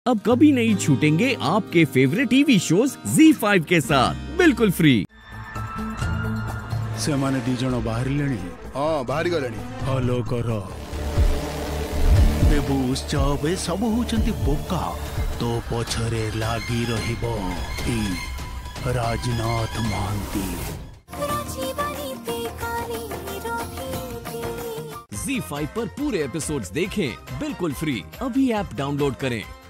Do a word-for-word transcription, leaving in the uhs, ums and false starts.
अब कभी नहीं छूटेंगे आपके favourite TV shows Zee five के साथ बिल्कुल फ्री। से माने दी जण बाहर लेनी। हाँ बाहर गलेनी। फॉलो करो। देबू उत्सव सब होचंती बोका तो पछरे लागी रहिबो ई राजनाथ महांती। ज़ी फाइव पर पूरे एपिसोड्स देखें बिल्कुल फ्री। अभी ऐप डाउनलोड करें।